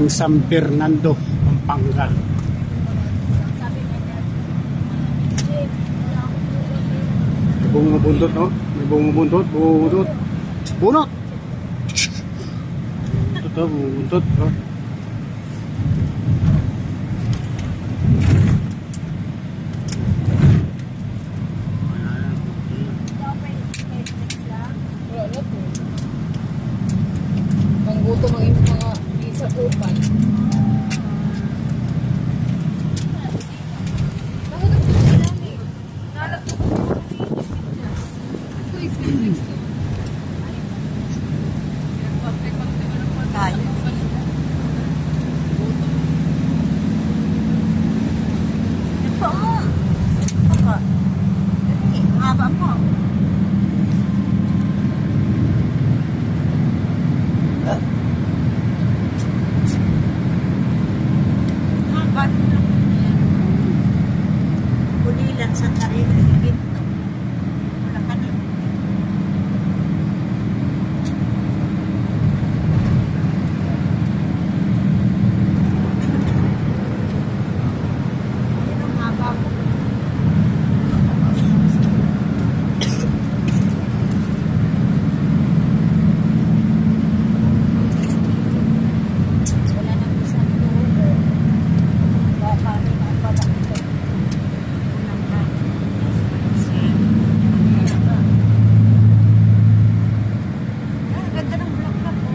ng San Fernando, Pampanga. May bumubuntot, no? May bumubuntot, bumubuntot. Bunot! Bumubuntot, no? Mangguto mga isa upan. Bulilan sa karina ginto. Wala ka na. Yan ang haba ko. Wala nang isang tulo. Baka rin ang babakit. Ganda ng bulaklak mo.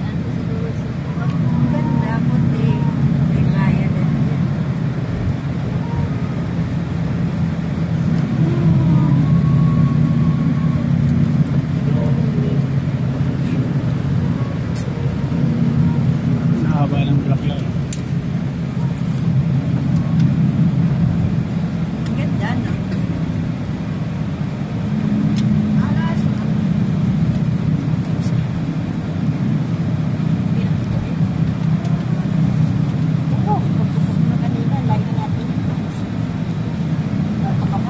Ganda, puti. May kaya din. Haba ng bulaklak. Ganda, no? Alas. Oo, pagpupok na kanina. Lagi natin. Baka ba?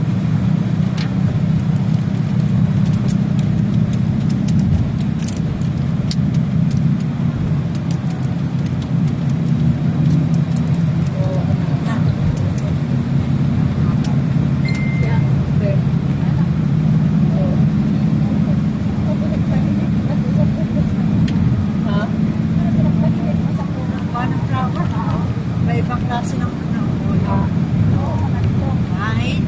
May ibang klase ng ulo. Kahit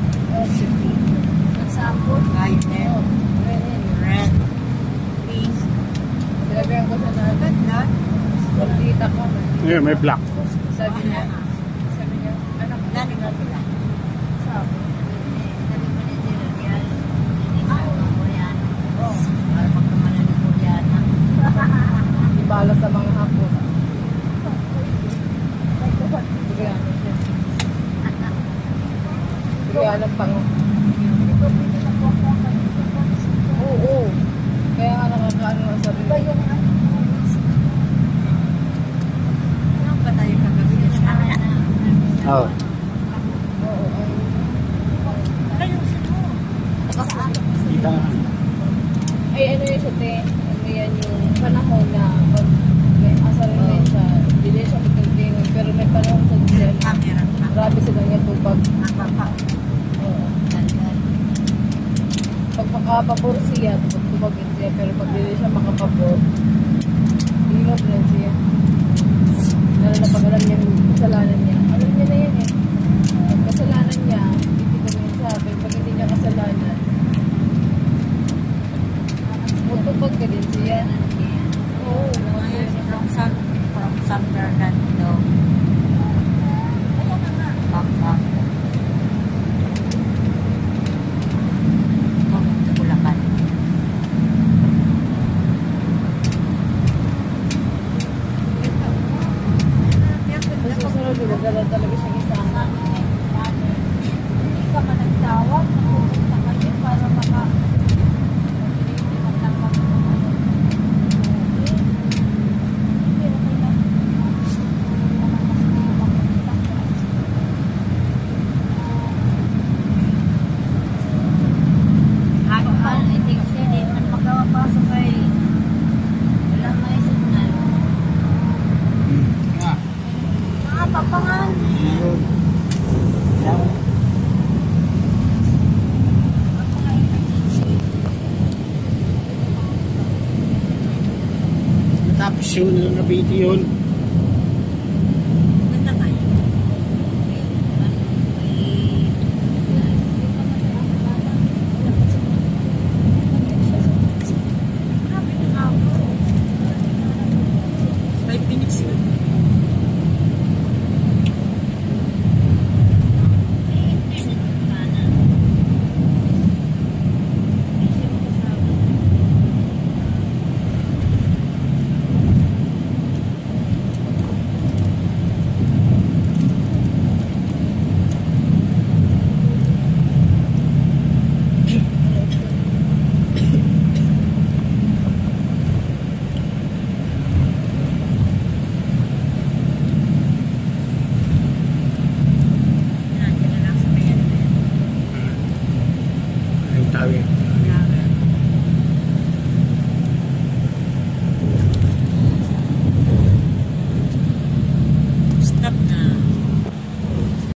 sabon, kahit red, pink. Sinabihan ko sa natin. Ganda. Pagkita ko. Ayun, may black. Sabi niya, anak, Dali nga pala. sabon. Ibala sa mga hapon. Bigyan siya. Bigyan ng pango. Oo. Kaya nga nakakaano nga sabi mo. Ano ba tayo kagabi sa kanya? Oo. Oo. Ayusin mo. Kita nga. Ay, ano yun siya, te? Ano yan yung panahon na pag may asal rin siya, hindi siya magtintingan. Pero may panahon sa siya, Camera. grabe sila niya tubag. Nakapa. Oo. Pag makapabor siya, tubagin siya. Pero pag hindi siya makapabor, hirap rin siya. Lalo na pag alam niya yung kasalanan niya. Alam niya na yan eh. Pag kasalanan niya, hindi ko rin sabi. Pag hindi niya kasalanan, mutubag ka din siya. Oo. From San Fernando. Pampanga. Bulacan. Sa susunod, magdala talaga siyang isama. Hindi ka man nagtawag. Napupunta kayo para maka Yun.